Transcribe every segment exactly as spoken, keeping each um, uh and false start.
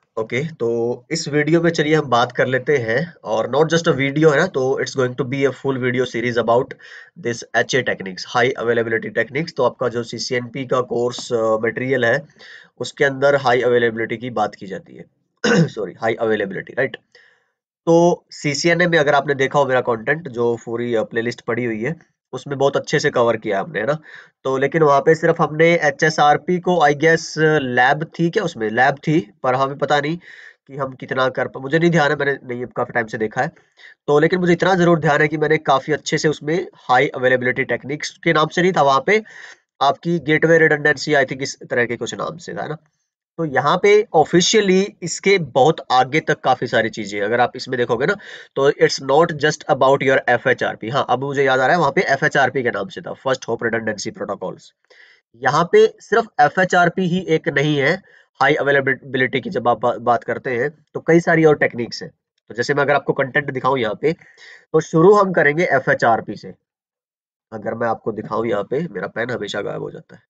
Okay तो इस video में चलिए हम बात कर लेते हैं और नॉट जस्ट अ वीडियो है ना, तो it's going to be a full video series about this H A techniques, high availability techniques. तो आपका जो सीसीएनपी का कोर्स मटेरियल है उसके अंदर हाई अवेलेबिलिटी की बात की जाती है सॉरी, हाई अवेलेबिलिटी, राइट। तो सीसीएनए में अगर आपने देखा हो मेरा कंटेंट जो पूरी प्लेलिस्ट पड़ी हुई है, उसमें बहुत अच्छे से कवर किया हमने, है ना। तो लेकिन वहां पे सिर्फ हमने एचएसआरपी को, आई गेस लैब थी क्या, उसमें लैब थी, पर हमें पता नहीं कि हम कितना कर पा, मुझे नहीं ध्यान है, मैंने नहीं काफी टाइम से देखा है। तो लेकिन मुझे इतना जरूर ध्यान है कि मैंने काफी अच्छे से उसमें हाई अवेलेबिलिटी टेक्निक्स के नाम से नहीं था वहां पे, आपकी गेटवे रिडंडेंसी आई थिंक इस तरह के कुछ नाम से था, है ना। तो यहाँ पे ऑफिशियली इसके बहुत आगे तक काफी सारी चीजें अगर आप इसमें देखोगे ना, तो it's not just about your F H R P. हाँ, अब मुझे याद आ रहा है, वहां पे एफ एच आर पी के नाम से था, फर्स्ट होप रिडंडेंसी प्रोटोकॉल्स। यहाँ पे सिर्फ एफ एच आर पी ही एक नहीं है। हाई अवेलेबिलिटी की जब आप बा, बात करते हैं तो कई सारी और टेक्निक्स हैं। तो जैसे मैं अगर आपको कंटेंट दिखाऊं यहाँ पे, तो शुरू हम करेंगे एफ एच आर पी से। अगर मैं आपको दिखाऊं यहाँ पे, मेरा पेन हमेशा गायब हो जाता है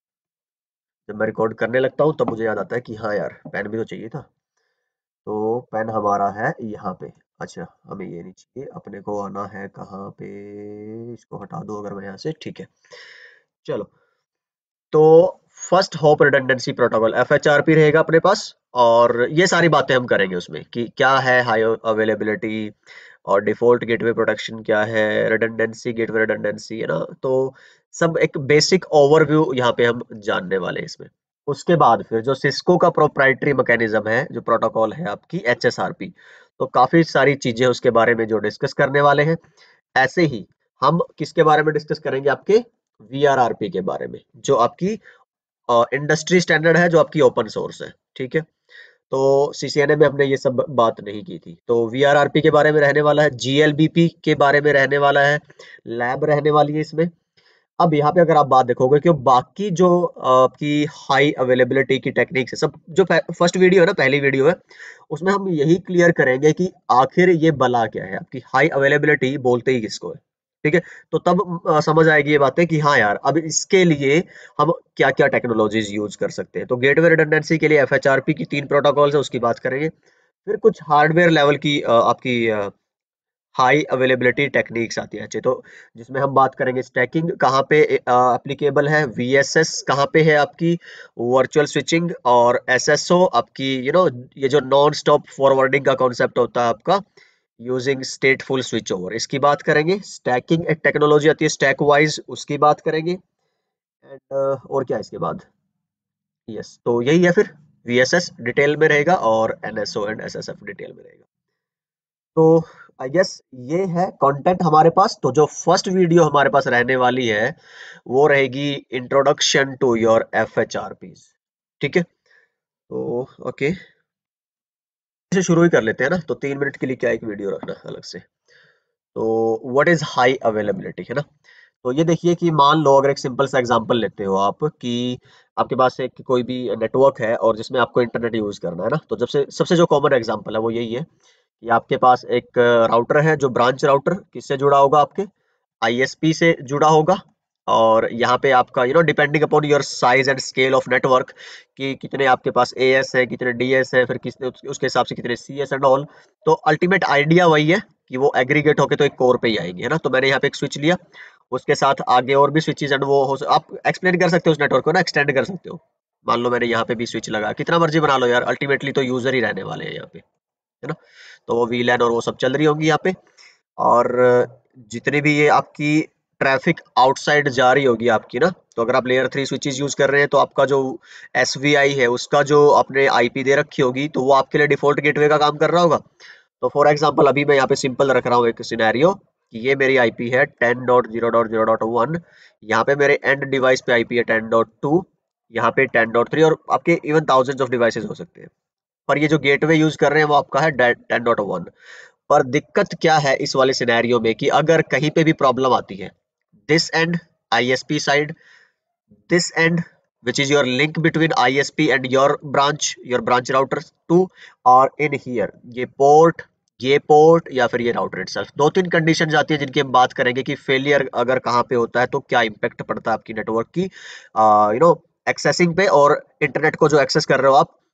जब मैं रिकॉर्ड करने लगता हूँ, तब मुझे याद आता है कि हाँ यार, पेन भी तो चाहिए था। तो पेन हमारा है यहाँ पे। अच्छा, हमें ये नहीं चाहिए, अपने को आना है कहाँ पे, इसको हटा दो अगर मैं यहाँ से, ठीक है। चलो, तो first hop redundancy protocol F H R P रहेगा अपने पास, और ये सारी बातें हम करेंगे उसमें कि क्या है हाई अवेलेबिलिटी, और डिफॉल्ट गेटवे प्रोटेक्शन क्या है, रिडंडेंसी, गेटवे रिडंडेंसी, है ना। तो सब एक बेसिक ओवरव्यू यहाँ पे हम जानने वाले हैं इसमें। उसके बाद फिर जो सिस्को का प्रोप्राइटरी मैकेनिज्म है, जो प्रोटोकॉल है आपकी एच एस आर पी, तो काफी सारी चीजें उसके बारे में जो डिस्कस करने वाले हैं। ऐसे ही हम किसके बारे में डिस्कस करेंगे, आपके वी आर आर पी के बारे में, जो आपकी इंडस्ट्री स्टैंडर्ड है, जो आपकी ओपन सोर्स है, ठीक है। तो सीसीएनए में हमने ये सब बात नहीं की थी। तो वीआरआरपी के बारे में रहने वाला है, जीएलबीपी के बारे में रहने वाला है, लैब रहने वाली है इसमें। अब यहाँ पे अगर आप बात देखोगे कि बाकी जो अ, आपकी हाई अवेलेबिलिटी की टेक्निक्स है, सब जो फर्स्ट वीडियो है ना, पहली वीडियो है, उसमें हम यही क्लियर करेंगे कि आखिर ये बला क्या है, आपकी हाई अवेलेबिलिटी बोलते ही किसको है, ठीक है। तो तब अ, समझ आएगी ये बातें कि हाँ यार, अब इसके लिए हम क्या क्या टेक्नोलॉजीज यूज कर सकते हैं। तो गेटवे रिडंडेंसी के लिए एफएचआरपी की तीन प्रोटोकॉल्स है, उसकी बात करेंगे। फिर कुछ हार्डवेयर लेवल की अ, आपकी हाई अवेलेबिलिटी टेक्निक्स आती है, अच्छे तो, जिसमें हम बात करेंगे स्टैकिंग कहाँ पे एप्लीकेबल है, वीएसएस कहाँ पे है आपकी, वर्चुअल स्विचिंग, और एसएसओ आपकी, यू नो, ये जो नॉन स्टॉप फॉरवर्डिंग का कॉन्सेप्ट होता है आपका, यूजिंग स्टेटफुल स्विच ओवर, इसकी बात करेंगे। स्टैकिंग एक टेक्नोलॉजी आती है स्टैक वाइज, उसकी बात करेंगे। एंड और क्या है इसके बाद, यस, तो यही है फिर। वीएसएस डिटेल में रहेगा और एनएसओ एंड एसएसएफ डिटेल में रहेगा। तो आई गेस ये है कंटेंट हमारे पास। तो जो फर्स्ट वीडियो हमारे पास रहने वाली है, वो रहेगी introduction to your F H R Ps, ठीक है। तो ओके, से शुरू ही कर लेते हैं ना, तो तीन मिनट के लिए क्या एक वीडियो रखना अलग से। तो व्हाट इज हाई अवेलेबिलिटी, है ना। तो ये देखिए कि मान लो अगर एक सिंपल सा एग्जांपल लेते हो आप, कि आपके पास एक कोई भी नेटवर्क है और जिसमें आपको इंटरनेट यूज करना है ना, तो जब से सबसे जो कॉमन एग्जांपल है वो यही है कि आपके पास एक राउटर है, जो ब्रांच राउटर किससे जुड़ा होगा, आपके आईएसपी से जुड़ा होगा। और यहाँ पे आपका, you know, depending upon your size and scale of network, कि कितने आपके पास एएस है, कितने डीएस है, फिर कितने उसके हिसाब से कितने सीएस एंड ऑल। तो अल्टीमेट आइडिया वही है कि वो एग्रीगेट होके तो एक कोर पे ही आएंगे, है ना। तो मैंने यहाँ पे एक स्विच लिया, उसके साथ आगे और भी स्विचेस एंड वो हो, आप एक्सप्लेन कर सकते हो उस नेटवर्क को ना, एक्सटेंड कर सकते हो। मान लो मैंने यहाँ पे भी स्विच लगा, कितना मर्जी बना लो यार, अल्टीमेटली तो यूजर ही रहने वाले हैं यहाँ पे, है ना। तो वो वीलैन और वो सब चल रही होंगी यहाँ पे। और जितनी भी ये आपकी ट्रैफिक आउटसाइड जा रही होगी आपकी ना, तो अगर आप लेयर थ्री स्विचेस यूज कर रहे हैं, तो आपका जो एस वी आई है, उसका जो आपने आईपी दे रखी होगी, तो वो आपके लिए डिफॉल्ट गेटवे का काम कर रहा होगा। तो फॉर एग्जांपल अभी मैं यहाँ पे सिंपल रख रहा हूँ एक सिनेरियो, कि ये मेरी आईपी है ten dot zero dot zero dot one, यहाँ पे मेरे एंड डिवाइस पे आईपी है टेन डॉट टू, यहाँ पे टेन डॉट थ्री, और आपके इवन थाउजेंड्स ऑफ डिवाइसेस हो सकते हैं। पर ये जो गेटवे यूज कर रहे हैं वो आपका है टेन डॉट वन। पर दिक्कत क्या है इस वाले सिनेरियो में, कि अगर कहीं पे भी प्रॉब्लम आती है, this end ISP side, this end which is your link between I S P and your branch, your branch router two, और in here ये पोर्ट, ये पोर्ट, या फिर ये राउटर इटसेल्फ, दो तीन कंडीशन आती है जिनकी हम बात करेंगे कि फेलियर अगर कहाँ पे होता है तो क्या इम्पैक्ट पड़ता है आपकी नेटवर्क की, यू नो, एक्सेसिंग पे, और इंटरनेट को जो एक्सेस कर रहे हो आप,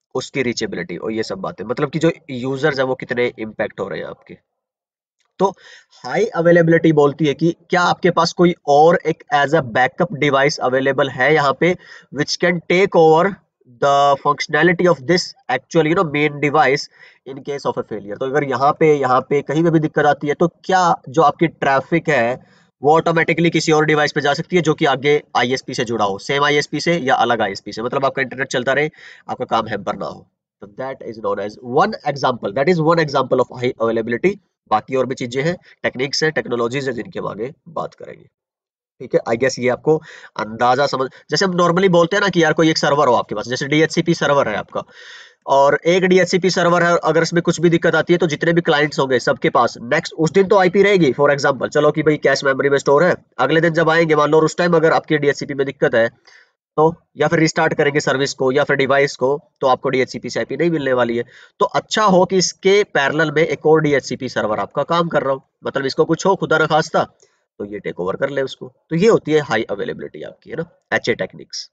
उसकी रीचेबिलिटी और ये सब बातें, मतलब कि जो यूजर्स हैं वो कितने इम्पैक्ट हो रहे हैं आपके। तो हाई अवेलेबिलिटी बोलती है कि क्या आपके पास कोई और एक as a backup device available है यहाँ पे which can take over the functionality of this actual you know main device in case of a failure. तो अगर यहाँ पे यहाँ पे कहीं पे भी दिक्कत आती है तो क्या जो आपकी ट्रैफिक है वो ऑटोमेटिकली किसी और डिवाइस पे जा सकती है जो कि आगे आईएसपी से जुड़ा हो, सेम आईएसपी से या अलग आईएसपी से, मतलब आपका इंटरनेट चलता रहे, आपका काम हैम्पर ना हो। तो that is known as one example, that is one example of high availability. बाकी और भी चीजें हैं, टेक्निक्स हैं, टेक्नोलॉजीज है जिनके हम आगे बात करेंगे। ठीक है, आई गेस ये आपको अंदाजा समझ, जैसे हम नॉर्मली बोलते हैं ना कि यार कोई एक सर्वर हो आपके पास, जैसे डीएचसीपी सर्वर है आपका, और एक डीएचसीपी सर्वर है, अगर इसमें कुछ भी दिक्कत आती है तो जितने भी क्लाइंट्स होंगे सबके पास नेक्स्ट उस दिन तो आईपी रहेगी। फॉर एग्जांपल चलो कि भाई कैश मेमोरी में स्टोर है, अगले दिन जब आएंगे मान लो उस टाइम अगर आपके डीएचसीपी में दिक्कत है तो या फिर रिस्टार्ट करेंगे सर्विस को या फिर डिवाइस को, तो आपको डीएचसीपी से आईपी नहीं मिलने वाली है। तो अच्छा हो कि इसके पैरेलल में एक और डीएचसीपी सर्वर आपका काम कर रहा हो, मतलब इसको कुछ हो खुदा न खास्ता तो ये टेक ओवर कर ले उसको। तो ये होती है हाई अवेलेबिलिटी आपकी, है ना, एचए टेक्निक्स।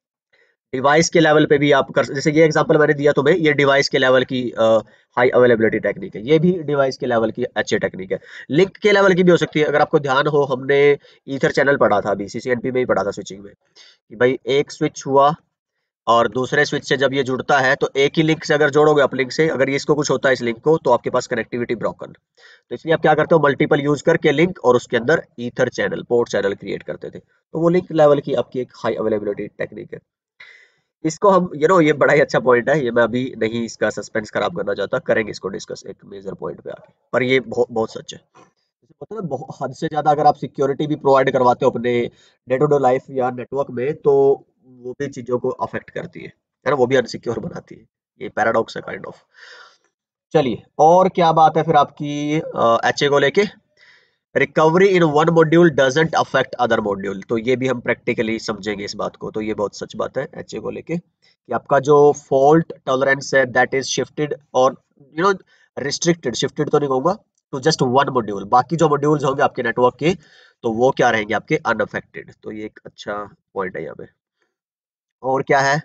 डिवाइस के लेवल पे भी आप कर, जैसे ये एग्जांपल मैंने दिया तुम्हें, ये डिवाइस के लेवल की हाई अवेलेबिलिटी टेक्निक है, ये भी डिवाइस के लेवल की अच्छी टेक्निक है। लिंक के लेवल की भी हो सकती है। अगर आपको ध्यान हो, हमने ईथर चैनल पढ़ा था अभी सीसीएनपी में ही पढ़ा था स्विचिंग में, कि भाई एक स्विच हुआ और दूसरे स्विच से जब ये जुड़ता है तो एक ही लिंक से अगर जोड़ोगे आप लिंक से, अगर ये इसको कुछ होता है इस लिंक को तो आपके पास कनेक्टिविटी ब्रोकन। तो इसलिए आप क्या करते हो, मल्टीपल यूज करके लिंक और उसके अंदर ether channel port channel create करते थे। तो वो लिंक लेवल की आपकी एक हाई अवेलेबिलिटी टेक्निक है। इसको हम यू नो ये बड़ा ही अच्छा पॉइंट है, ये मैं अभी नहीं इसका सस्पेंस खराब करना चाहता, करेंगे इसको डिस्कस एक मेजर पॉइंट पे आके, पर ये बहुत बहुत सच है। जैसे पता है ना, बहुत हद से ज्यादा अगर आप सिक्योरिटी भी प्रोवाइड करवाते हो अपने डे टू डे लाइफ या नेटवर्क में तो वो भी चीजों को अफेक्ट करती है है ना, वो भी अनसिक्योर बनाती है। ये पैराडॉक्स है काइंड ऑफ। चलिए और क्या बात है फिर आपकी एचए को लेके, recovery in one module doesn't affect other module. तो ये भी हम प्रैक्टिकली समझेंगे इस बात को, तो ये बहुत सच बात है एचए को लेके कि आपका जो फॉल्ट टॉलरेंस है दैट इज शिफ्टेड और यू नो रिस्ट्रिक्टेड, शिफ्टेड तो नहीं कहूंगा, टू जस्ट वन मॉड्यूल। बाकी जो मॉड्यूल्स होंगे आपके नेटवर्क के तो वो क्या रहेंगे आपके अनअफेक्टेड। तो ये एक अच्छा पॉइंट है यहाँ पे। और क्या है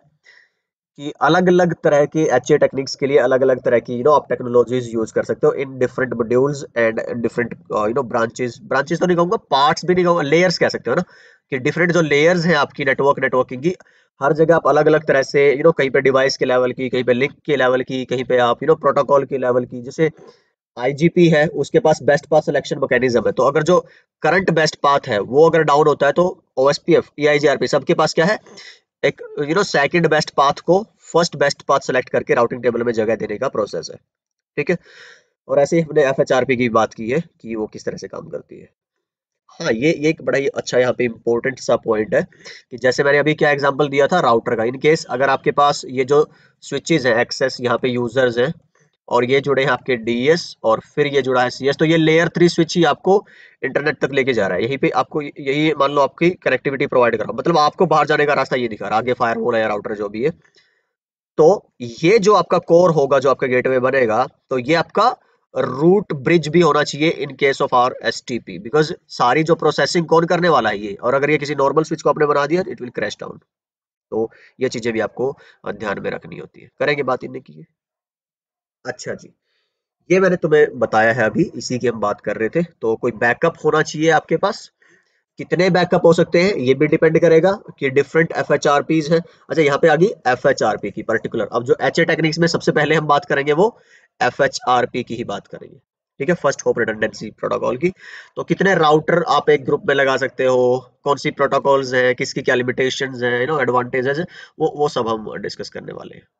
कि अलग-अलग तरह के एचए टेक्निक्स के लिए अलग-अलग तरह की यू नो आप टेक्नोलॉजीज यूज कर सकते हो in different modules and different you know branches. Branches तो नहीं कहूंगा, पार्ट्स भी नहीं कहूंगा, लेयर्स कह सकते हो ना, कि डिफरेंट जो लेयर्स हैं आपकी नेटवर्क नेटवर्किंग की, हर जगह आप अलग-अलग तरह से यू नो कहीं पे डिवाइस के लेवल की, कहीं पे लिंक के लेवल की, कहीं पे आप यू नो प्रोटोकॉल के लेवल की। जैसे आईजीपी है उसके पास बेस्ट पाथ सिलेक्शन मैकेनिज्म है, तो अगर जो करंट बेस्ट पाथ है वो अगर डाउन होता है तो ओएसपीएफ ईआईजीआरपी सबके पास क्या है, एक you know second best path को फर्स्ट बेस्ट पाथ सेलेक्ट करके राउटिंग टेबल में जगह देने का प्रोसेस है। ठीक है, और ऐसे ही हमने एफएचआरपी की बात की है कि वो किस तरह से काम करती है। हाँ, ये ये एक बड़ा ही अच्छा यहाँ पे इंपॉर्टेंट सा पॉइंट है कि जैसे मैंने अभी क्या एग्जांपल दिया था राउटर का, इन केस अगर आपके पास ये जो स्विचेस हैं एक्सेस यहाँ पे यूजर्स हैं और ये जुड़े हैं आपके डीएस और फिर ये जुड़ा है सीएस, तो ये लेयर थ्री स्विच ही आपको इंटरनेट तक लेके जा रहा है। यहीं पे आपको यही मान लो आपकी कनेक्टिविटी प्रोवाइड कर रहा है, मतलब आपको बाहर जाने का रास्ता ये दिखा रहा है, आगे फायरवॉल है या राउटर जो भी है। तो ये जो आपका कोर होगा, जो आपका गेटवे बनेगा, तो ये आपका रूट ब्रिज भी होना चाहिए in case of our STP, because सारी जो प्रोसेसिंग कौन करने वाला है ये, और अगर ये किसी नॉर्मल स्विच को आपने बना दिया इट विल क्रैश डाउन। तो ये चीजें भी आपको ध्यान में रखनी होती है, करेंगे बात इनने की। अच्छा जी, ये मैंने तुम्हें बताया है अभी, इसी की हम बात कर रहे थे। तो कोई बैकअप होना चाहिए आपके पास, कितने बैकअप हो सकते हैं ये भी डिपेंड करेगा कि different F H R Ps है। अच्छा यहाँ पे आ गई एफ एच आर पी की पर्टिकुलर, अब जो एच ए टेक्निक्स में सबसे पहले हम बात करेंगे वो एफ एच आर पी की ही बात करेंगे। ठीक है, फर्स्ट होप रिडंडेंसी प्रोटोकॉल की। तो कितने राउटर आप एक ग्रुप में लगा सकते हो, कौन सी प्रोटोकॉल्स हैं, किसकी क्या लिमिटेशंस हैं, यू नो एडवांटेजेस है, वो वो सब हम डिस्कस करने वाले हैं।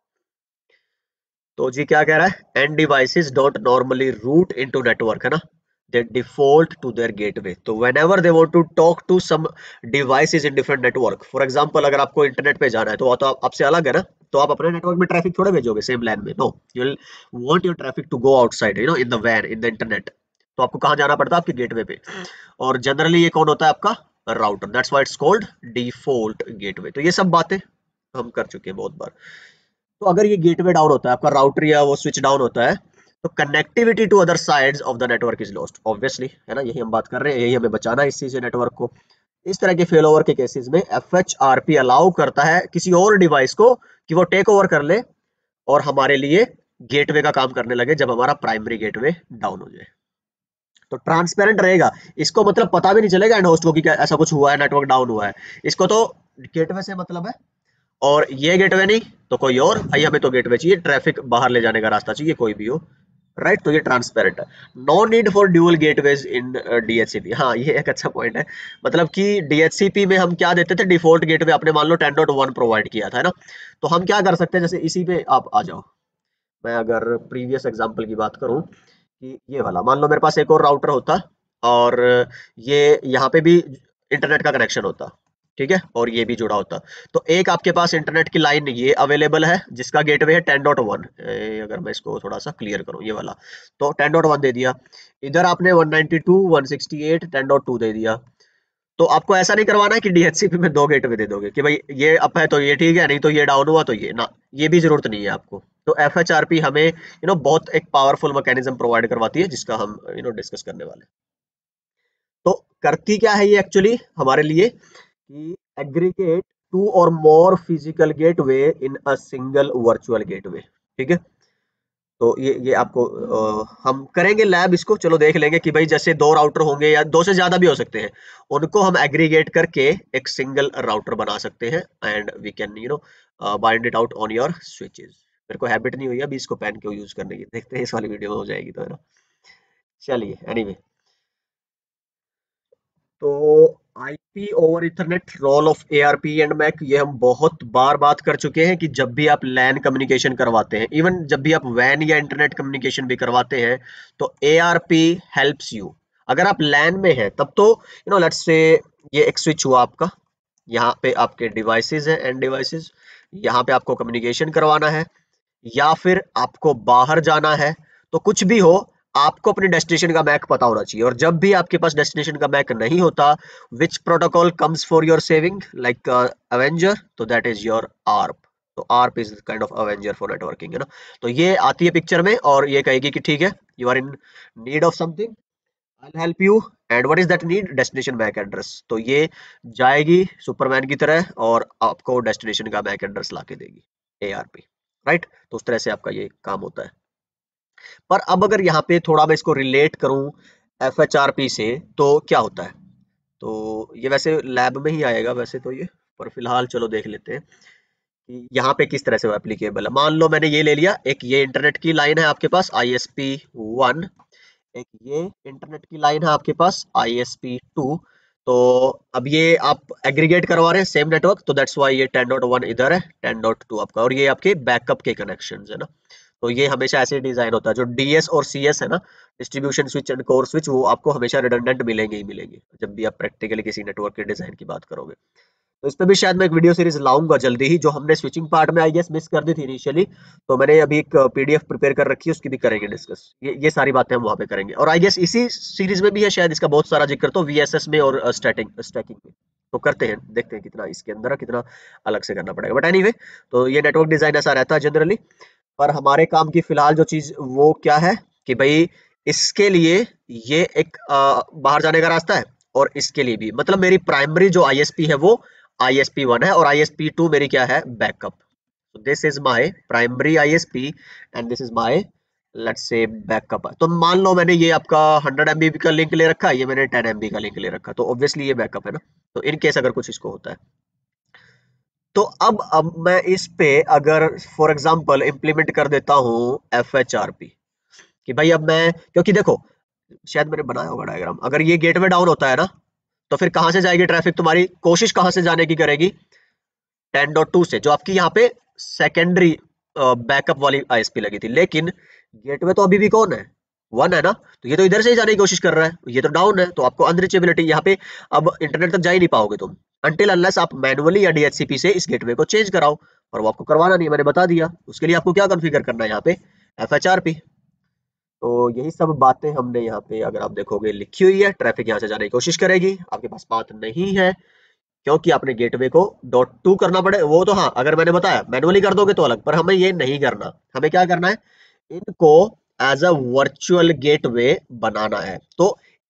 तो जी क्या कह रहा है, end devices don't normally route into network, है ना, they default to their gateway। तो whenever they want to talk to some devices in different network, for example अगर आपको इंटरनेट पे जाना है तो वो तो आप, आपसे अलग है ना, तो आप अपने नेटवर्क में ट्रैफिक थोड़े भेजोगे सेम लैन में, no, you will want your traffic to go outside, you know, in the WAN, in the internet। तो आपको कहाँ जाना पड़ता है, आपके गेटवे पे, और जनरली ये कौन होता है आपका router, that's why it's called default gateway. तो ये सब बातें हम कर चुके हैं बहुत बार। तो अगर ये गेटवे डाउन होता है आपका, राउटर या वो स्विच डाउन होता है, तो connectivity to other sides of the network is lost obviously, है ना, यही हम बात कर रहे हैं, यही हमें बचाना है इस चीज से नेटवर्क को। इस तरह के फेल ओवर के केसेस में F H R P allow करता है किसी और डिवाइस को कि वो टेक ओवर कर ले और हमारे लिए गेटवे का काम करने लगे जब हमारा प्राइमरी गेटवे डाउन हो जाए। तो ट्रांसपेरेंट रहेगा, इसको मतलब पता भी नहीं चलेगा एंड होस्ट को कि ऐसा कुछ हुआ है, नेटवर्क डाउन हुआ है। इसको तो गेटवे से मतलब है, और ये गेटवे नहीं तो कोई और, भाई हमें तो गेटवे चाहिए, ट्रैफिक बाहर ले जाने का रास्ता चाहिए कोई भी हो, राइट right? तो ये ट्रांसपेरेंट है। No need for dual gateways in DHCP. हाँ ये एक अच्छा पॉइंट है, मतलब कि डीएचसीपी में हम क्या देते थे, डिफॉल्ट गेटवे आपने मान लो टेन डॉट वन प्रोवाइड किया था, है ना। तो हम क्या कर सकते हैं, जैसे इसी पे आप आ जाओ, मैं अगर प्रीवियस एग्जांपल की बात करूं कि ये वाला मान लो मेरे पास एक और राउटर होता, और ये यहाँ पे भी इंटरनेट का कनेक्शन होता, ठीक है, और ये भी जुड़ा होता। तो एक आपके पास इंटरनेट की लाइन ये अवेलेबल है जिसका गेटवे है टेन डॉट वन, अगर मैं इसको थोड़ा सा क्लियर करूं, ये वाला, तो टेन डॉट वन दे दिया। इधर आपने one ninety two dot one sixty eight dot ten dot two दे दिया। तो आपको ऐसा नहीं करवाना है कि डीएचसीपी में दो गेटवे दे दोगे कि भाई ये अप है तो ये ठीक है, नहीं तो ये डाउन हुआ तो ये ना, ये भी जरूरत नहीं है आपको। तो एफएचआरपी हमें यू नो बहुत एक पावरफुल मैकेनिज्म प्रोवाइड करवाती है जिसका हम यू नो डिस्कस करने वाले हैं। तो करती क्या है ये एक्चुअली हमारे लिए, कि aggregate two or more physical gateway in a single virtual gateway, ठीक है। तो ये ये आपको अ, हम करेंगे लैब इसको, चलो देख लेंगे कि भाई जैसे दो राउटर होंगे या दो से ज्यादा भी हो सकते हैं, उनको हम एग्रीगेट करके एक सिंगल राउटर बना सकते हैं and we can you know bind it out on your switches. मेरे को हैबिट नहीं हुई अभी इसको पेन को यूज करने की, देखते हैं इस वाली वीडियो में हो जाएगी तो, है ना। चलिए एनीवे, तो IP over ethernet, role of ARP and MAC, ये हम बहुत बार बात कर चुके हैं कि जब भी आप लैन कम्युनिकेशन करवाते हैं, इवन जब भी आप वैन या इंटरनेट कम्युनिकेशन भी करवाते हैं, तो एआरपी हेल्प्स यू। अगर आप लैन में हैं तब तो यू नो लेट्स से ये एक स्विच हुआ आपका, यहाँ पे आपके डिवाइसेस हैं एंड डिवाइसेस, यहाँ पे आपको कम्युनिकेशन करवाना है या फिर आपको बाहर जाना है, तो कुछ भी हो आपको अपने डेस्टिनेशन का मैक पता होना चाहिए। और जब भी आपके पास डेस्टिनेशन का मैक नहीं होता, which protocol comes for your saving like avenger, तो दैट इज योर आर्प। तो ARP is kind of avenger for networking, है ना। तो ये आती है पिक्चर में और ये कहेगी कि ठीक है you are in need of something, I will help you, and what is that need, destination MAC address. तो ये जाएगी सुपरमैन की तरह और आपको डेस्टिनेशन का मैक एड्रेस ला के देगी, एआरपी, राइट। तो उस तरह से आपका ये काम होता है। पर अब अगर यहाँ पे थोड़ा मैं इसको रिलेट करूं एफएचआरपी से, तो क्या होता है, तो ये वैसे लैब में ही आएगा वैसे तो ये, पर फिलहाल चलो देख लेते हैं कि यहाँ पे किस तरह से वो एप्लीकेबल है। मान लो मैंने ये ले लिया, एक ये इंटरनेट की लाइन है आपके पास आई एस पी वन, एक ये इंटरनेट की लाइन है आपके पास आई एस पी टू। तो अब ये आप एग्रीगेट करवा रहे हैं सेम नेटवर्क, तो दैट्स वाई ये टेन डॉट वन इधर है, टेन डॉट टू आपका, और ये आपके बैकअप के कनेक्शंस है ना। तो ये हमेशा ऐसे डिजाइन होता है, जो डीएस और सीएस है ना, distribution switch and core switch, वो आपको हमेशा रिडंडेंट मिलेंगे ही मिलेंगे जब भी आप प्रैक्टिकली किसी नेटवर्क के डिजाइन की बात करोगे। तो इस पे भी शायद मैं एक वीडियो सीरीज लाऊंगा जल्दी ही, जो हमने स्विचिंग पार्ट में आई गेस मिस कर दी थी इनिशियली। तो मैंने अभी एक पीडीएफ प्रिपेयर कर रखी है, उसकी भी करेंगे डिस्कस, ये ये सारी बातें हम वहां पे करेंगे। और आई गेस इसी सीरीज में भी है शायद इसका बहुत सारा जिक्र, तो वीएसएस में और स्टैटिंग स्टैकिंग में। तो करते हैं, देखते हैं कितना इसके अंदर है, कितना अलग से करना पड़ेगा, बट एनीवे, तो ये नेटवर्क डिजाइन ऐसा रहता है जनरली। पर हमारे काम की फिलहाल जो चीज वो क्या है कि भाई इसके लिए ये एक आ, बाहर जाने का रास्ता है, और इसके लिए भी, मतलब मेरी प्राइमरी जो आईएसपी है वो आई एस पी वन है, और आई एस पी टू मेरी क्या है, backup. So this is my primary I S P and this is my let's say backup. तो मान लो मैंने ये आपका हंड्रेड एम बी का लिंक ले रखा है, ये मैंने टेन एम बी का लिंक ले रखा, तो ऑब्वियसली ये बैकअप है ना। तो इन केस अगर कुछ इसको होता है, तो अब अब मैं इस पे अगर फॉर एग्जांपल इंप्लीमेंट कर देता हूँ एफ एच आर पी, कि भाई अब मैं, क्योंकि देखो शायद मैंने बनाया होगा डायग्राम, अगर ये गेटवे डाउन होता है ना, तो फिर कहां से जाएगी ट्रैफिक, तुम्हारी कोशिश कहां से जाने की करेगी, टेन डॉट टू से, जो आपकी यहाँ पे सेकेंडरी बैकअप वाली आईएसपी लगी थी। लेकिन गेटवे तो अभी भी कौन है, वन है ना, तो ये तो इधर से ही जाने की कोशिश कर रहा है, ये तो डाउन है, तो आपको अनरीचेबिलिटी यहाँ पे, अब इंटरनेट तक जा ही नहीं पाओगे तुम अनटिल अनलेस आप मैनुअली या डीएचसीपी से इस गेटवे को चेंज कराओ, और वो आपको करवाना नहीं है, मैंने बता दिया। उसके लिए आपको क्या कॉन्फ़िगर करना है यहाँ पे, एफएचआरपी। तो यही सब बातें हमने यहाँ पे अगर आप देखोगे लिखी हुई है। ट्रैफिक यहाँ से जाने की कोशिश करेगी, आपके पास पाथ नहीं है क्योंकि आपने गेटवे को डॉट टू करना पड़े, वो तो हाँ अगर मैंने बताया मैनुअली कर दोगे तो अलग, पर हमें ये नहीं करना। हमें क्या करना है, इनको एज अ वर्चुअल गेटवे बनाना है। तो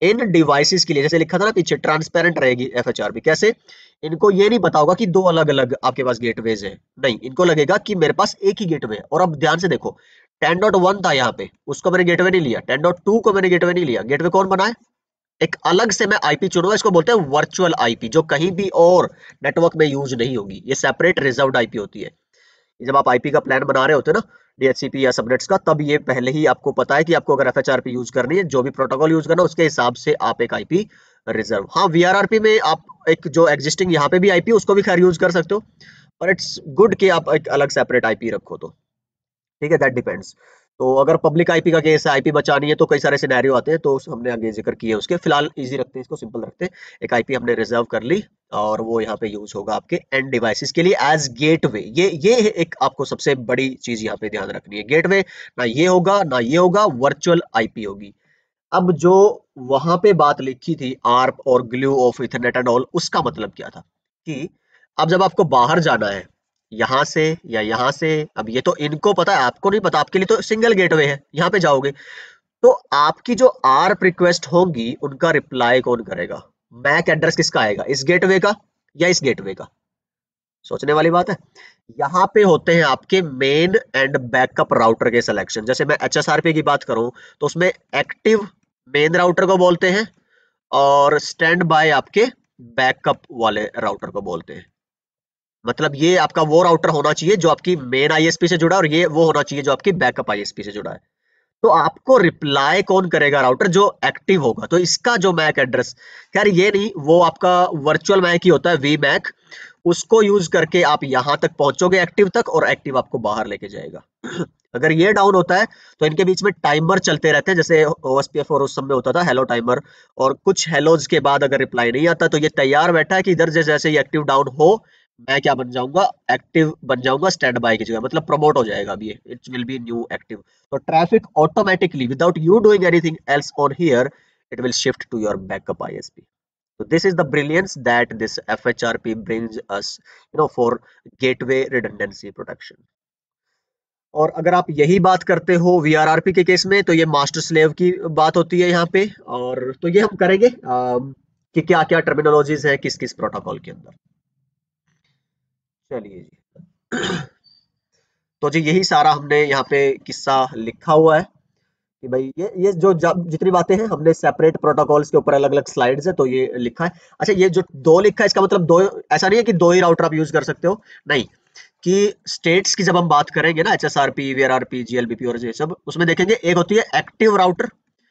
इन डिवाइसेस के लिए, जैसे लिखा था ना पीछे, ट्रांसपेरेंट रहेगी एफएचआरपी। कैसे? इनको ये नहीं पता होगा कि दो अलग अलग आपके पास गेटवेज है, नहीं, इनको लगेगा कि मेरे पास एक ही गेटवे है। और अब ध्यान से देखो, टेन डॉट वन था यहाँ पे, उसको मैंने गेटवे नहीं लिया, टेन डॉट टू को मैंने गेटवे नहीं लिया। गेटवे कौन बनाए? एक अलग से मैं आईपी चुनूंगा, इसको बोलते हैं वर्चुअल आईपी, जो कहीं भी और नेटवर्क में यूज नहीं होगी। ये सेपरेट रिजर्व्ड आईपी होती है। जब आप आईपी का प्लान बना रहे होते हैं ना, डीएचसीपी या सबनेट्स का, तब ये पहले ही आपको पता है कि आपको अगर एफएचआरपी यूज करनी है, जो भी प्रोटोकॉल यूज करना है, उसके हिसाब से आप एक आईपी रिजर्व। हाँ, वीआरआरपी में आप एक जो एग्जिस्टिंग यहाँ पे भी आईपी, उसको भी खैर यूज कर सकते हो, पर इट्स गुड कि आप एक अलग सेपरेट आईपी रखो। तो ठीक है, दैट डिपेंड्स। तो अगर पब्लिक आईपी का केस है, आईपी बचानी है, तो कई सारे सिनेरियो आते हैं, तो हमने आगे जिक्र किए उसके। फिलहाल इजी रखते हैं, इसको सिंपल रखते हैं। एक आईपी हमने रिजर्व कर ली, और वो यहाँ पे यूज होगा आपके एंड डिवाइसेस के लिए एज गेटवे। ये ये एक आपको सबसे बड़ी चीज यहाँ पे ध्यान रखनी है। गेटवे ना ये होगा ना ये होगा, वर्चुअल आईपी होगी। अब जो वहां पे बात लिखी थी, आर्प और glue of ethernet and all, उसका मतलब क्या था? कि अब जब आपको बाहर जाना है, यहां से या यहां से, अब ये तो इनको पता है, आपको नहीं पता, आपके लिए तो सिंगल गेटवे है, यहाँ पे जाओगे तो आपकी जो आर्प रिक्वेस्ट होंगी, उनका रिप्लाई कौन करेगा? मैक एड्रेस किसका आएगा, इस गेटवे का या इस गेटवे का? सोचने वाली बात है। यहाँ पे होते हैं आपके मेन एंड बैकअप राउटर के सिलेक्शन। जैसे मैं एचएसआरपी की बात करूं, तो उसमें एक्टिव मेन राउटर को बोलते हैं, और स्टैंड बाय आपके बैकअप वाले राउटर को बोलते हैं। मतलब ये आपका वो राउटर होना चाहिए जो आपकी मेन आईएसपी से जुड़ा है, और ये वो होना चाहिए जो आपकी बैकअप आईएसपी से जुड़ा है। तो आपको रिप्लाई कौन करेगा? राउटर जो एक्टिव होगा। तो इसका जो मैक एड्रेस, खैर ये नहीं, वो आपका वर्चुअल मैक ही होता है, वी मैक। उसको यूज करके आप यहां तक पहुंचोगे एक्टिव तक, और एक्टिव आपको बाहर लेके जाएगा। अगर ये डाउन होता है, तो इनके बीच में टाइमर चलते रहते हैं, जैसे ओएसपीएफ और उस सब में होता था हेलो टाइमर। और कुछ हेलोज के बाद अगर रिप्लाई नहीं आता, तो ये तैयार बैठा है कि इधर से जैसे ये एक्टिव डाउन हो, मैं क्या बन जाऊंगा? एक्टिव बन जाऊंगा, स्टैंड बाय की जगह, मतलब प्रमोट हो जाएगा। अब ये it will be new active. तो traffic automatically without you doing anything else on here, it will shift to your backup ISP. So this is the brilliance that this F H R P brings us, you know, for gateway redundancy protection. और अगर आप यही बात करते हो V R R P के case में, तो ये मास्टर स्लेव की बात होती है यहाँ पे। और तो ये हम करेंगे अम, कि क्या क्या टर्मिनोलॉजीज है किस किस प्रोटोकॉल के अंदर। चलिए जी। तो जी यही सारा हमने यहाँ पे किस्सा लिखा हुआ है कि भाई ये ये जो जब जितनी बातें हैं, हमने सेपरेट प्रोटोकॉल्स के ऊपर अलग अलग स्लाइड्स है, तो ये लिखा है। अच्छा, ये जो दो लिखा है, इसका मतलब दो, ऐसा नहीं है कि दो ही राउटर आप यूज कर सकते हो, नहीं। कि स्टेट्स की जब हम बात करेंगे ना, एचएसआरपी, वीआरआरपी, जीएलबीपी और ये सब, उसमें देखेंगे एक होती है एक्टिव राउटर,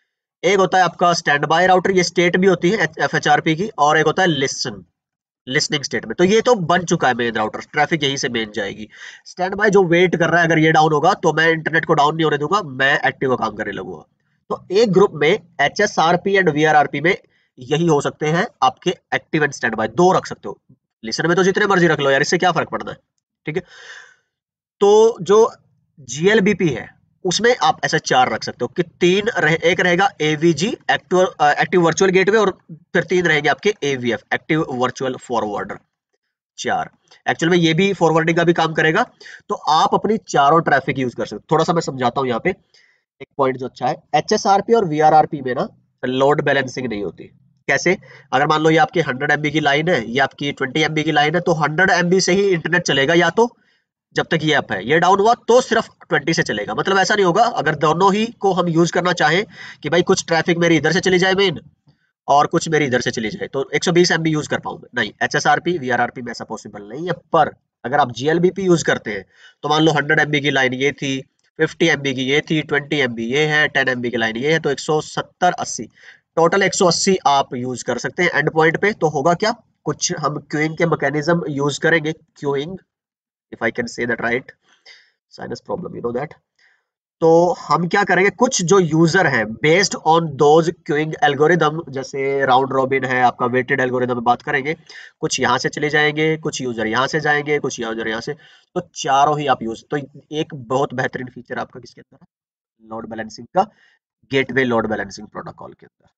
एक होता है आपका स्टैंड बाय राउटर, ये स्टेट भी होती है एफएचआरपी की, और एक होता है लिसन, लिसनिंग स्टेट में। तो ये तो बन चुका है मेन राउटर, ट्रैफिक यहीं से मेन जाएगी। स्टैंड बाय जो वेट कर रहा है, अगर ये डाउन होगा तो मैं इंटरनेट को डाउन नहीं होने दूंगा, मैं एक्टिव का काम करने लगूंगा। तो एक ग्रुप में एचएसआरपी एंड वीआरआरपी में यही हो सकते हैं आपके एक्टिव एंड स्टैंड बाय, दो रख सकते हो। लिसन में तो जितने मर्जी रख लो यार, इससे क्या फर्क पड़ना है, ठीक है। तो जो जीएलबीपी है, उसमें आप ऐसे चार रख सकते हो कि तीन रहे, एक रहेगा AVG active active virtual gateway, और फिर तीन रहेंगे आपके एवीएफ एक्टिव वर्चुअल फॉरवर्डर, चार। एक्चुअल में ये भी फॉरवर्डिंग का भी काम करेगा। तो आप अपनी चारों ट्रैफिक यूज कर सकते हो। थोड़ा सा मैं समझाता हूँ यहाँ पे, एक पॉइंट जो अच्छा है, एचएसआरपी और वीआरआरपी में ना लोड बैलेंसिंग नहीं होती। कैसे? अगर मान लो ये आपकी हंड्रेड एमबी की लाइन है, ये आपकी ट्वेंटी एमबी की लाइन है, तो हंड्रेड एमबी से ही इंटरनेट चलेगा, या तो जब तक ये अप है, ये डाउन हुआ तो सिर्फ ट्वेंटी से चलेगा। मतलब ऐसा नहीं होगा, अगर दोनों ही को हम यूज करना चाहें कि भाई कुछ ट्रैफिक मेरी इधर से चली जाए मेन, और कुछ मेरी इधर से चली जाए, तो वन ट्वेंटी एमबी यूज कर पाऊंगा, नहीं। एचएसआरपी वीआरआरपी में ऐसा पॉसिबल नहीं है। पर अगर आप जीएलबीपी यूज करते हैं, तो मान लो हंड्रेड एमबी की लाइन ये थी, फिफ्टी एमबी की ये थी, ट्वेंटी एमबी ये है, टेन एमबी की लाइन ये है, तो वन सेवेंटी अस्सी, टोटल वन अस्सी आप यूज कर सकते हैं एंड पॉइंट पे। तो होगा क्या, कुछ हम क्यूइंग के मैकेनिज्म यूज करेंगे, queuing, if I can say that right, sinus problem, you know that. तो हम क्या करेंगे, कुछ जो यूजर है based on those queuing algorithm, जैसे राउंड रॉबिन है आपका, वेटेड एल्गोरिदम में बात करेंगे, कुछ यहाँ से चले जाएंगे, कुछ यूजर यहाँ से जाएंगे, कुछ यूजर यहाँ से, तो चारों ही आप यूज। तो एक बहुत बेहतरीन फीचर आपका किसके अंदर है, लोड बैलेंसिंग का, गेटवे लोड बैलेंसिंग प्रोटोकॉल के अंदर।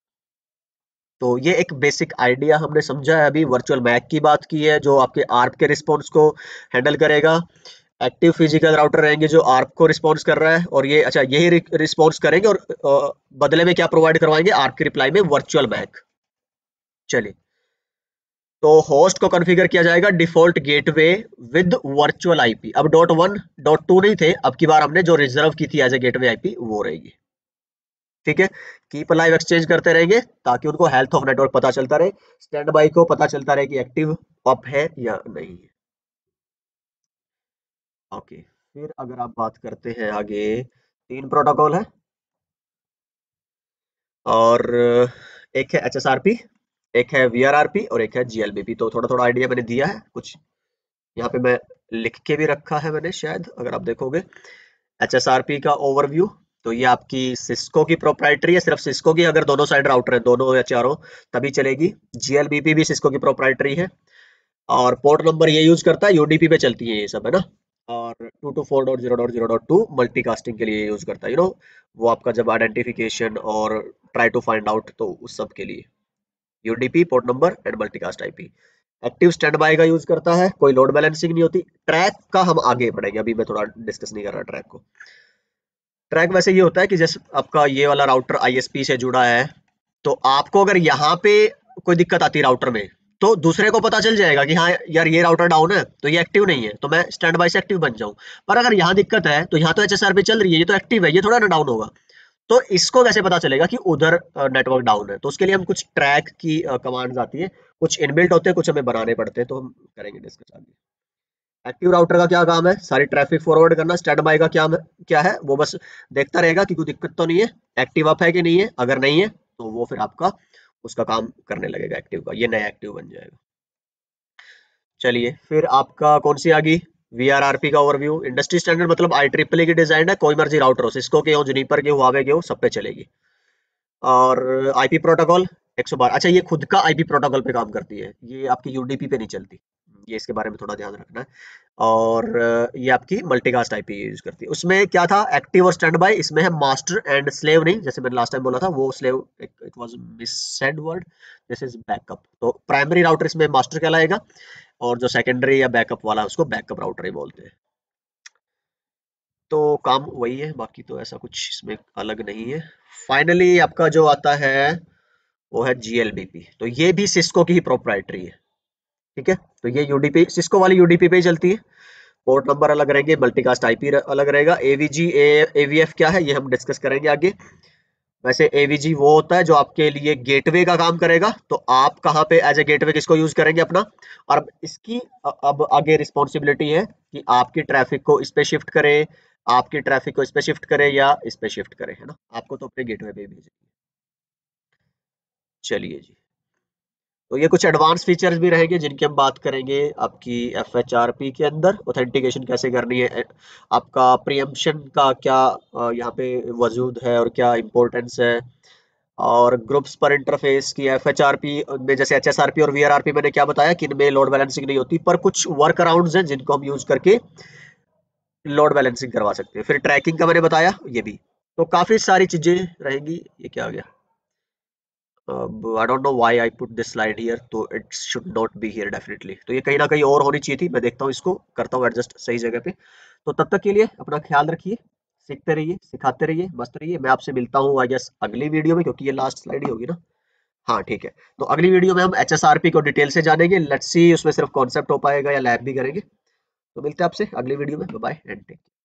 तो ये एक बेसिक आइडिया हमने समझा है। अभी वर्चुअल मैक की बात की है, जो आपके आर्प के रिस्पॉन्स को हैंडल करेगा, एक्टिव फिजिकल राउटर रहेंगे जो आर्प को रिस्पॉन्स कर रहा है, और ये अच्छा यही रिस्पॉन्स करेंगे और अ, बदले में क्या प्रोवाइड करवाएंगे, आर्प की रिप्लाई में वर्चुअल मैक। चलिए, तो होस्ट को कॉन्फ़िगर किया जाएगा default gateway with virtual IP. अब डॉट वन डॉट टू नहीं थे, अब की बार हमने जो रिजर्व की थी एज ए गेटवे आईपी वो रहेगी। ठीक है, कीप लाइव एक्सचेंज करते रहेंगे ताकि उनको हेल्थ ऑफ नेटवर्क पता चलता रहे, स्टैंड बाई को पता चलता रहे कि एक्टिव अप है या नहीं है। ओके, फिर अगर आप बात करते हैं आगे, तीन प्रोटोकॉल है, और एक है एच एस आर पी, एक है वी आर आर पी और एक है जी एल बी पी। तो थोड़ा थोड़ा आइडिया मैंने दिया है, कुछ यहाँ पे मैं लिख के भी रखा है मैंने, शायद अगर आप देखोगे एच एस आर पी का ओवरव्यू। तो ये आपकी सिस्को की प्रोप्राइटरी है, सिर्फ सिस्को की, अगर दोनों साइड राउटर है, दोनों या चारों, तभी चलेगी। जी एल बी पी भी सिस्को की प्रोप्राइटरी है, और पोर्ट नंबर ये यूज करता है, यू डी पी पे चलती है ये सब, है ना। और two two four dot zero dot zero dot two multicasting के लिए यूज करता है, यू नो, वो आपका जब आइडेंटिफिकेशन और ट्राई टू फाइंड आउट, तो उस सब के लिए U D P, port number and multicast I P. Active standby का यूज करता है, कोई लोड बैलेंसिंग नहीं होती। ट्रैक का हम आगे पढ़ेंगे, अभी मैं थोड़ा डिस्कस नहीं कर रहा ट्रैक को। ट्रैक वैसे ये होता है कि जैसे आपका ये वाला राउटर आई एस पी से जुड़ा है, तो आपको अगर यहाँ पे कोई दिक्कत आती है राउटर में, तो दूसरे को पता चल जाएगा कि हाँ यार ये राउटर डाउन है, तो ये एक्टिव नहीं है, तो मैं स्टैंड बाय से एक्टिव बन जाऊं। पर अगर यहाँ दिक्कत है, तो यहाँ तो एच एस आर पे चल रही है, ये तो एक्टिव है, ये थोड़ा ना डाउन होगा। तो इसको कैसे पता चलेगा कि उधर नेटवर्क डाउन है, तो उसके लिए हम कुछ ट्रैक की कमांड्स आती है, कुछ इनबिल्ट होते हैं, कुछ हमें बनाने पड़ते हैं, तो हम करेंगे डिस्कस आगे। एक्टिव राउटर का क्या काम है, सारी ट्रैफिक फॉरवर्ड करना। स्टैंड बाय का क्या क्या है, वो बस देखता रहेगा कि कोई दिक्कत तो नहीं है, एक्टिव अप है कि नहीं है, अगर नहीं है तो वो फिर आपका उसका काम करने लगेगा एक्टिव का, ये नया एक्टिव बन जाएगा। चलिए, फिर आपका कौन सी आ गई, वी आर आर पी का ओवरव्यू। इंडस्ट्री स्टैंडर्ड मतलब आई ट्रिपल ए की डिजाइन है, कोई मर्जी राउटर हो, सिस्को के हो, जुनिपर के हो, हुआवे के हो, सब पे चलेगी। और आईपी प्रोटोकॉल एक सौ बारह, अच्छा ये खुद का आईपी प्रोटोकॉल पे काम करती है, ये आपकी यूडीपी पे नहीं चलती, ये इसके बारे में थोड़ा ध्यान रखना है। और ये आपकी मल्टीकास्ट आईपी यूज करती है। उसमें क्या था, एक्टिव और स्टैंड बाय, इसमें है मास्टर एंड स्लेव नहीं, जैसे मैंने लास्ट टाइम बोला था, वो slave it was missed word, this is backup. तो प्राइमरी राउटर इसमें मास्टर कहलाएगा, और जो सेकेंडरी या बैकअप वाला उसको बैकअप राउटर ही बोलते हैं। तो काम वही है, बाकी तो ऐसा कुछ इसमें अलग नहीं है। फाइनली आपका जो आता है वो है जी एल बी पी, तो ये भी सिस्को की ही प्रोप्राइटरी है। ठीक है, तो ये यूडीपी, सिस्को वाली यूडीपी पे ही चलती है, पोर्ट नंबर अलग रहेंगे, मल्टीकास्ट आईपी अलग रहेगा। एवीजी एवीएफ क्या है, ये हम डिस्कस करेंगे आगे। वैसे एवीजी वो होता है जो आपके लिए गेटवे का काम करेगा, तो आप कहाँ पे एज ए गेटवे किसको यूज करेंगे, अपना। और अब इसकी अ- अब आगे रिस्पॉन्सिबिलिटी है कि आपकी ट्रैफिक को इस पे शिफ्ट करे, आपकी ट्रैफिक को इस पे शिफ्ट करे या इस पे शिफ्ट करे, है ना, आपको तो अपने गेटवे पे ही भेजेगी। चलिए जी, तो ये कुछ एडवांस फीचर्स भी रहेंगे जिनकी हम बात करेंगे आपकी एफ एच आर पी के अंदर। ऑथेंटिकेशन कैसे करनी है, आपका प्रीएम्पशन का क्या अ, यहाँ पे वजूद है और क्या इम्पोर्टेंस है, और ग्रुप्स पर इंटरफेस की एफ एच आर पी में, जैसे एच एस आर पी और वी आर आर पी मैंने क्या बताया कि इनमें लोड बैलेंसिंग नहीं होती, पर कुछ वर्क अराउंड्स हैं जिनको हम यूज करके लोड बैलेंसिंग करवा सकते हैं। फिर ट्रैकिंग का मैंने बताया, ये भी। तो काफी सारी चीजें रहेंगी। ये क्या आ गया, अब I don't know why I put this slide here, तो it should not be here definitely, तो ये कहीं ना कहीं और होनी चाहिए थी। मैं देखता हूँ इसको, करता हूँ एडजस्ट सही जगह पे। तो तब तक के लिए अपना ख्याल रखिए, सीखते रहिए, सिखाते रहिए, मस्त रहिए। मैं आपसे मिलता हूँ आई गेस अगली वीडियो में, क्योंकि ये लास्ट स्लाइड ही होगी ना। हाँ ठीक है, तो अगली वीडियो में हम एच एस आर पी को डिटेल से जानेंगे। लेट्स सी उसमें सिर्फ कॉन्सेप्ट हो पाएगा या लैब भी करेंगे। तो मिलते हैं आपसे अगली वीडियो में, बाय बाय एंड टेक।